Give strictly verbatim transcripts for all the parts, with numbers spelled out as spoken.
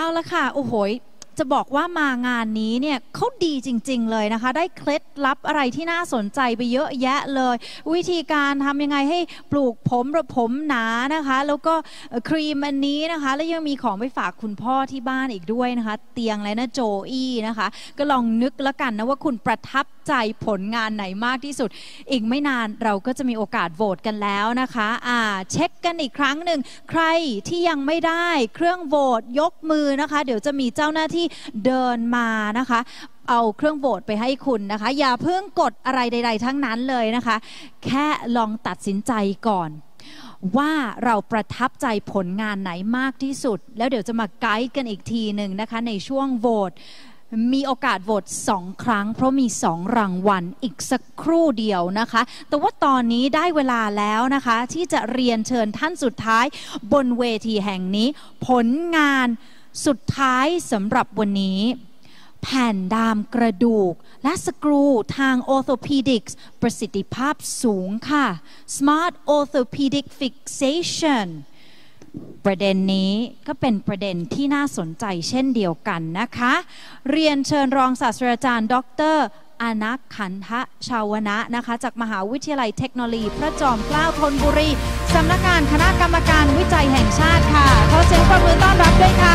ละค่ะโอ้โหจะบอกว่ามางานนี้เนี่ยเขาดีจริงๆเลยนะคะได้เคล็ดลับอะไรที่น่าสนใจไปเยอะแยะเลยวิธีการทำยังไงให้ปลูกผมระผมหนานะคะแล้วก็ครีมอันนี้นะคะแล้วยังมีของไปฝากคุณพ่อที่บ้านอีกด้วยนะคะเตียงอะไรนะโจอี้นะคะก็ลองนึกแล้วกันนะว่าคุณประทับใจผลงานไหนมากที่สุดอีกไม่นานเราก็จะมีโอกาสโหวตกันแล้วนะคะอ่าเช็คกันอีกครั้งหนึ่งใครที่ยังไม่ได้เครื่องโหวตยกมือนะคะเดี๋ยวจะมีเจ้าหน้าที่เดินมานะคะเอาเครื่องโหวตไปให้คุณนะคะอย่าเพิ่งกดอะไรใดๆทั้งนั้นเลยนะคะแค่ลองตัดสินใจก่อนว่าเราประทับใจผลงานไหนมากที่สุดแล้วเดี๋ยวจะมาไกด์กันอีกทีหนึ่งนะคะในช่วงโหวตมีโอกาสโหวตสองครั้งเพราะมีสองรางวัลอีกสักครู่เดียวนะคะแต่ว่าตอนนี้ได้เวลาแล้วนะคะที่จะเรียนเชิญท่านสุดท้ายบนเวทีแห่งนี้ผลงานสุดท้ายสำหรับวันนี้แผ่นดามกระดูกและสกรูทาง Orthopedics ประสิทธิภาพสูงค่ะ Smart Orthopedic Fixation ประเด็นนี้ก็เป็นประเด็นที่น่าสนใจเช่นเดียวกันนะคะเรียนเชิญรองศาสตราจารย์ดร.อนักขันทะชาวนะนะคะจากมหาวิทยาลัยเทคโนโลยีพระจอมเกล้าธนบุรีสำนักงานคณะกรรมการวิจัยแห่งชาติค่ะขอเสียงปรบมือต้อนรับด้วยค่ะ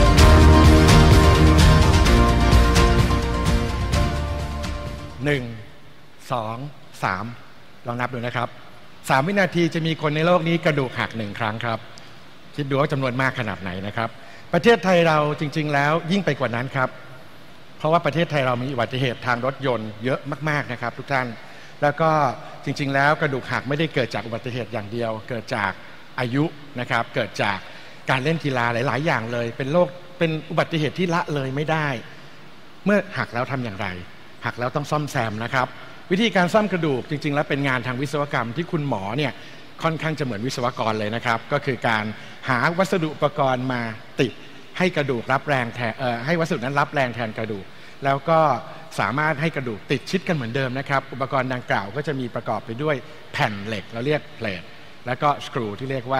หนึ่งสองสามลองนับดูนะครับสามวินาทีจะมีคนในโลกนี้กระดูกหักหนึ่งครั้งครับคิดดูว่าจำนวนมากขนาดไหนนะครับประเทศไทยเราจริงๆแล้วยิ่งไปกว่านั้นครับเพราะว่าประเทศไทยเรามีอุบัติเหตุทางรถยนต์เยอะมากๆนะครับทุกท่านแล้วก็จริงๆแล้วกระดูกหักไม่ได้เกิดจากอุบัติเหตุอย่างเดียวเกิดจากอายุนะครับเกิดจากการเล่นกีฬาหลายๆอย่างเลยเป็นโรคเป็นอุบัติเหตุที่ละเลยไม่ได้เมื่อหักแล้วทำอย่างไรหักแล้วต้องซ่อมแซมนะครับวิธีการซ่อมกระดูกจริงๆแล้วเป็นงานทางวิศวกรรมที่คุณหมอเนี่ยค่อนข้างจะเหมือนวิศวกรเลยนะครับก็คือการหาวัสดุอุปกรณ์มาติดให้กระดูกรับแรงแทนให้วัสดุนั้นรับแรงแทนกระดูกแล้วก็สามารถให้กระดูกติดชิดกันเหมือนเดิมนะครับอุปกรณ์ดังกล่าวก็จะมีประกอบไปด้วยแผ่นเหล็กเราเรียกเพลทแล้วก็สกรูที่เรียกว่า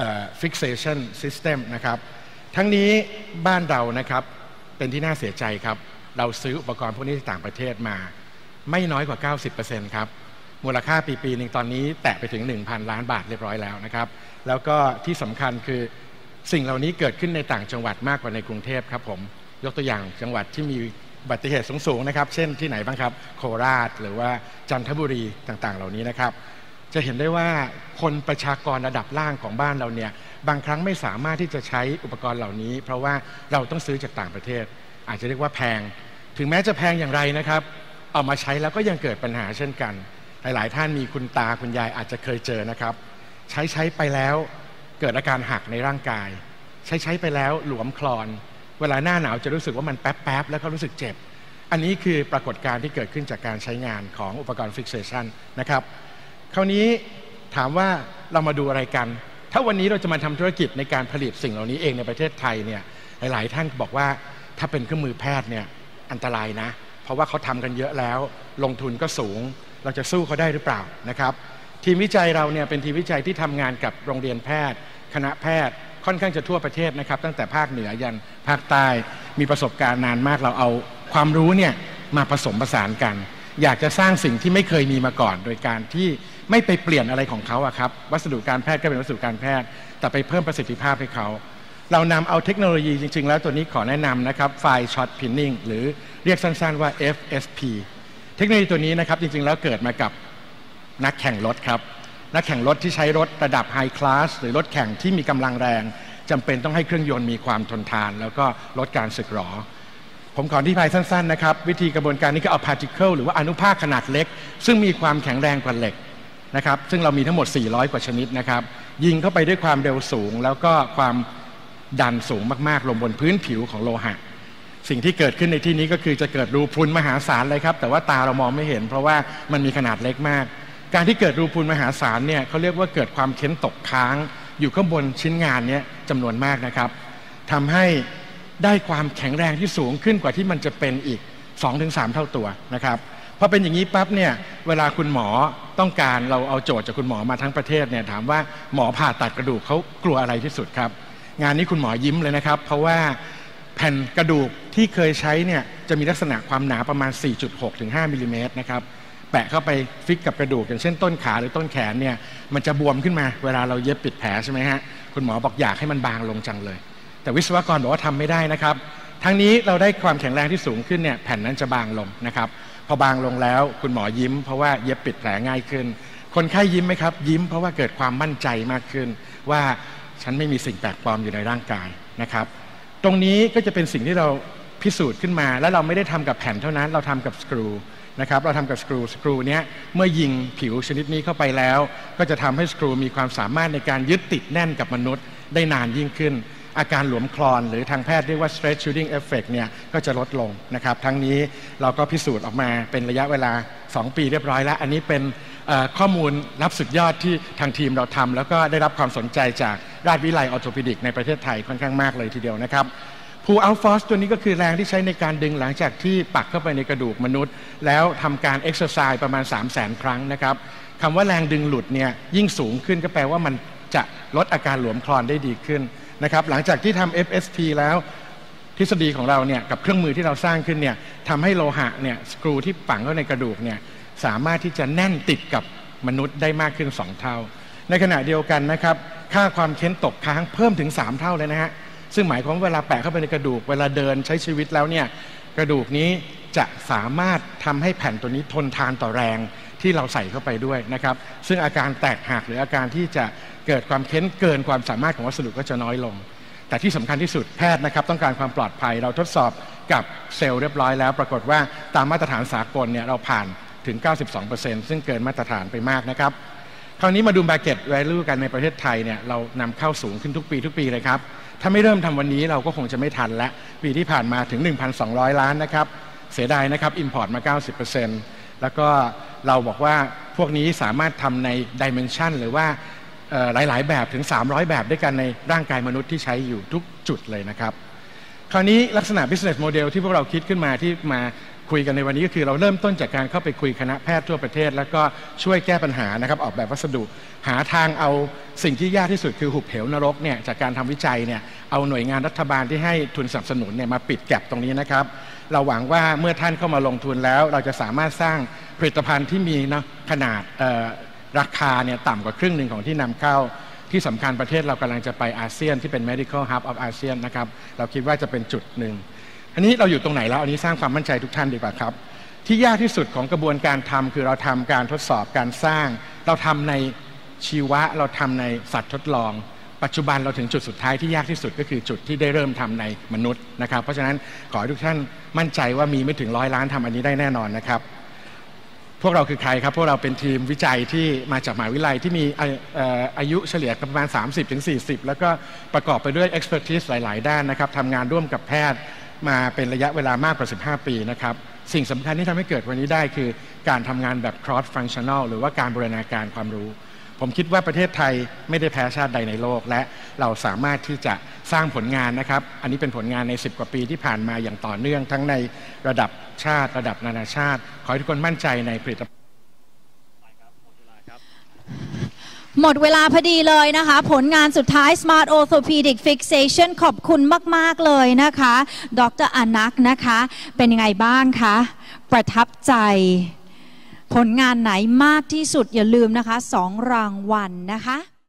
fixation system นะครับทั้งนี้บ้านเรานะครับเป็นที่น่าเสียใจครับเราซื้ออุปกรณ์พวกนี้จากต่างประเทศมาไม่น้อยกว่า เก้าสิบเปอร์เซ็นต์ ครับมูลค่าปีปีหนึ่งตอนนี้แตะไปถึง หนึ่งพัน ล้านบาทเรียบร้อยแล้วนะครับแล้วก็ที่สำคัญคือสิ่งเหล่านี้เกิดขึ้นในต่างจังหวัดมากกว่าในกรุงเทพครับผมยกตัวอย่างจังหวัดที่มีอุบัติเหตุสูงๆนะครับเช่นที่ไหนบ้างครับโคราชหรือว่าจันทบุรีต่างๆเหล่านี้นะครับจะเห็นได้ว่าคนประชากรระดับล่างของบ้านเราเนี่ยบางครั้งไม่สามารถที่จะใช้อุปกรณ์เหล่านี้เพราะว่าเราต้องซื้อจากต่างประเทศอาจจะเรียกว่าแพงถึงแม้จะแพงอย่างไรนะครับเอามาใช้แล้วก็ยังเกิดปัญหาเช่นกันหลายๆท่านมีคุณตาคุณยายอาจจะเคยเจอนะครับใช้ใช้ไปแล้วเกิดอาการหักในร่างกายใช้ใช้ไปแล้วหลวมคลอนเวลาหน้าหนาวจะรู้สึกว่ามันแป๊บๆแล้วก็รู้สึกเจ็บอันนี้คือปรากฏการณ์ที่เกิดขึ้นจากการใช้งานของอุปกรณ์ fixation นะครับคราวนี้ถามว่าเรามาดูอะไรกันถ้าวันนี้เราจะมาทำธุรกิจในการผลิตสิ่งเหล่านี้เองในประเทศไทยเนี่ยหลายๆท่านบอกว่าถ้าเป็นเครื่องมือแพทย์เนี่ยอันตรายนะเพราะว่าเขาทำกันเยอะแล้วลงทุนก็สูงเราจะสู้เขาได้หรือเปล่านะครับทีมวิจัยเราเนี่ยเป็นทีมวิจัยที่ทำงานกับโรงเรียนแพทย์คณะแพทย์ค่อนข้างจะทั่วประเทศนะครับตั้งแต่ภาคเหนือยันภาคใต้มีประสบการณ์นานมากเราเอาความรู้เนี่ยมาผสมผสานกันอยากจะสร้างสิ่งที่ไม่เคยมีมาก่อนโดยการที่ไม่ไปเปลี่ยนอะไรของเขาอะครับวัสดุการแพทย์ก็เป็นวัสดุการแพทย์แต่ไปเพิ่มประสิทธิภาพให้เขาเรานำเอาเทคโนโลยีจริงๆแล้วตัวนี้ขอแนะนำนะครับไฟช็อตพินนิ่งหรือเรียกสั้นๆว่า เอฟ เอส พี เทคโนโลยีตัวนี้นะครับจริงๆแล้วเกิดมากับนักแข่งรถครับนักแข่งรถที่ใช้รถระดับไฮคลาสหรือรถแข่งที่มีกำลังแรงจำเป็นต้องให้เครื่องยนต์มีความทนทานแล้วก็ลดการสึกหรอผมขออธิบายสั้นๆนะครับวิธีกระบวนการนี้ก็เอา particle หรือว่าอนุภาคขนาดเล็กซึ่งมีความแข็งแรงกว่าเหล็กนะครับซึ่งเรามีทั้งหมดสี่ร้อยกว่าชนิดนะครับยิงเข้าไปด้วยความเร็วสูงแล้วก็ความดันสูงมากๆลงบนพื้นผิวของโลหะสิ่งที่เกิดขึ้นในที่นี้ก็คือจะเกิดรูพรุนมหาศาลเลยครับแต่ว่าตาเรามองไม่เห็นเพราะว่ามันมีขนาดเล็กมากการที่เกิดรูพรุนมหาศาลเนี่ยเขาเรียกว่าเกิดความเค้นตกค้างอยู่ข้างบนชิ้นงานนี้จำนวนมากนะครับทำให้ได้ความแข็งแรงที่สูงขึ้นกว่าที่มันจะเป็นอีก สองถึงสาม เท่าตัวนะครับพอเป็นอย่างนี้ปั๊บเนี่ยเวลาคุณหมอต้องการเราเอาโจทย์จากคุณหมอมาทั้งประเทศเนี่ยถามว่าหมอผ่าตัดกระดูกเขากลัวอะไรที่สุดครับงานนี้คุณหมอยิ้มเลยนะครับเพราะว่าแผ่นกระดูกที่เคยใช้เนี่ยจะมีลักษณะความหนาประมาณ สี่จุดหก ถึง ห้า มิลลิเมตรนะครับแปะเข้าไปฟิกกับกระดูกอย่างเช่นต้นขาหรือต้นแขนเนี่ยมันจะบวมขึ้นมาเวลาเราเย็บปิดแผลใช่ไหมฮะคุณหมอบอกอยากให้มันบางลงจังเลยแต่วิศวกรบอกว่าทำไม่ได้นะครับทั้งนี้เราได้ความแข็งแรงที่สูงขึ้นเนี่ยแผ่นนั้นจะบางลงนะครับพอบางลงแล้วคุณหมอยิ้มเพราะว่าเย็บปิดแผลง่ายขึ้นคนไข้ยิ้มไหมครับยิ้มเพราะว่าเกิดความมั่นใจมากขึ้นว่าฉันไม่มีสิ่งแปลกปลอมอยู่ในร่างกายนะครับตรงนี้ก็จะเป็นสิ่งที่เราพิสูจน์ขึ้นมาและเราไม่ได้ทำกับแผ่นเท่านั้นเราทำกับสกรูนะครับเราทำกับสกรูสกรูเนี้ยเมื่อยิงผิวชนิดนี้เข้าไปแล้วก็จะทำให้สกรูมีความสามารถในการยึดติดแน่นกับมนุษย์ได้นานยิ่งขึ้นอาการหลวมคลอนหรือทางแพทย์เรียกว่า stress shooting effect เนี่ยก็จะลดลงนะครับทั้งนี้เราก็พิสูจน์ออกมาเป็นระยะเวลาสองปีเรียบร้อยแล้วอันนี้เป็นข้อมูลลับสุดยอดที่ทางทีมเราทำแล้วก็ได้รับความสนใจจากราชวิทยาลัยออร์โทปิดิกในประเทศไทยค่อนข้างมากเลยทีเดียวนะครับpull out force ตัวนี้ก็คือแรงที่ใช้ในการดึงหลังจากที่ปักเข้าไปในกระดูกมนุษย์แล้วทำการ exercise ประมาณ สามแสน ครั้งนะครับคำว่าแรงดึงหลุดเนี่ยยิ่งสูงขึ้นก็แปลว่ามันจะลดอาการหลวมคลอนได้ดีขึ้นนะครับหลังจากที่ทำ เอฟ เอส ที แล้วทฤษฎีของเราเนี่ยกับเครื่องมือที่เราสร้างขึ้นเนี่ยทำให้โลหะเนี่ยสกรูที่ฝังเข้าในกระดูกเนี่ยสามารถที่จะแน่นติดกับมนุษย์ได้มากขึ้นสองเท่าในขณะเดียวกันนะครับค่าความเค้นตกค้างเพิ่มถึงสามเท่าเลยนะฮะซึ่งหมายความว่าเวลาแปะเข้าไปในกระดูกเวลาเดินใช้ชีวิตแล้วเนี่ยกระดูกนี้จะสามารถทำให้แผ่นตัวนี้ทนทานต่อแรงที่เราใส่เข้าไปด้วยนะครับซึ่งอาการแตกหักหรืออาการที่จะเกิดความเค้นเกินความสามารถของวัสดุก็จะน้อยลงแต่ที่สำคัญที่สุดแพทย์นะครับต้องการความปลอดภัยเราทดสอบกับเซลล์เรียบร้อยแล้วปรากฏว่าตามมาตรฐานสากลเนี่ยเราผ่านถึง เก้าสิบสองเปอร์เซ็นต์ ซึ่งเกินมาตรฐานไปมากนะครับคราวนี้มาดู market value กันในประเทศไทยเนี่ยเรานำเข้าสูงขึ้นทุกปีทุกปีเลยครับถ้าไม่เริ่มทำวันนี้เราก็คงจะไม่ทันและปีที่ผ่านมาถึง หนึ่งพันสองร้อย ล้านนะครับเสียดายนะครับ import มา เก้าสิบเปอร์เซ็นต์ แล้วก็เราบอกว่าพวกนี้สามารถทำใน dimension หรือว่าหลายๆแบบถึงสามร้อยแบบด้วยกันในร่างกายมนุษย์ที่ใช้อยู่ทุกจุดเลยนะครับคราวนี้ลักษณะ business model ที่พวกเราคิดขึ้นมาที่มาคุยกันในวันนี้ก็คือเราเริ่มต้นจากการเข้าไปคุยคณะแพทย์ทั่วประเทศแล้วก็ช่วยแก้ปัญหานะครับออกแบบวัสดุหาทางเอาสิ่งที่ยากที่สุดคือหุบเหวนรกเนี่ยจากการทำวิจัยเนี่ยเอาหน่วยงานรัฐบาลที่ให้ทุนสนับสนุนเนี่ยมาปิดแก็ปตรงนี้นะครับเราหวังว่าเมื่อท่านเข้ามาลงทุนแล้วเราจะสามารถสร้างผลิตภัณฑ์ที่มีนะขนาดราคาเนี่ยต่ำกว่าครึ่งหนึ่งของที่นำเข้าที่สำคัญประเทศเรากำลังจะไปอาเซียนที่เป็น medical hub of อาเซียนนะครับเราคิดว่าจะเป็นจุดหนึ่งอันนี้เราอยู่ตรงไหนแล้วอันนี้สร้างความมั่นใจทุกท่านดีกว่าครับที่ยากที่สุดของกระบวนการทำคือเราทำการทดสอบการสร้างเราทำในชีวะเราทำในสัตว์ทดลองปัจจุบันเราถึงจุดสุดท้ายที่ยากที่สุดก็คือจุดที่ได้เริ่มทำในมนุษย์นะครับเพราะฉะนั้นขอให้ทุกท่านมั่นใจว่ามีไม่ถึงร้อยล้านทำอันนี้ได้แน่นอนนะครับพวกเราคือใครครับพวกเราเป็นทีมวิจัยที่มาจากมหาวิทยาลัยที่มีอายุเฉลี่ยประมาณ สามสิบถึงสี่สิบ แล้วก็ประกอบไปด้วย expertise หลายๆด้านนะครับทำงานร่วมกับแพทย์มาเป็นระยะเวลามากกว่าสิบห้าปีนะครับสิ่งสำคัญที่ทำให้เกิดวันนี้ได้คือการทำงานแบบ cross functional หรือว่าการบูรณาการความรู้ผมคิดว่าประเทศไทยไม่ได้แพ้ชาติใดในโลกและเราสามารถที่จะสร้างผลงานนะครับอันนี้เป็นผลงานในสิบกว่าปีที่ผ่านมาอย่างต่อเนื่องทั้งในระดับชาติระดับนานาชาติขอให้ทุกคนมั่นใจในผลิตภัณฑ์หมดเวลาพอดีเลยนะคะผลงานสุดท้าย Smart Orthopedic Fixation ขอบคุณมากๆเลยนะคะดร.อนักนะคะเป็นยังไงบ้างคะประทับใจผลงานไหนมากที่สุดอย่าลืมนะคะสองรางวัลนะคะ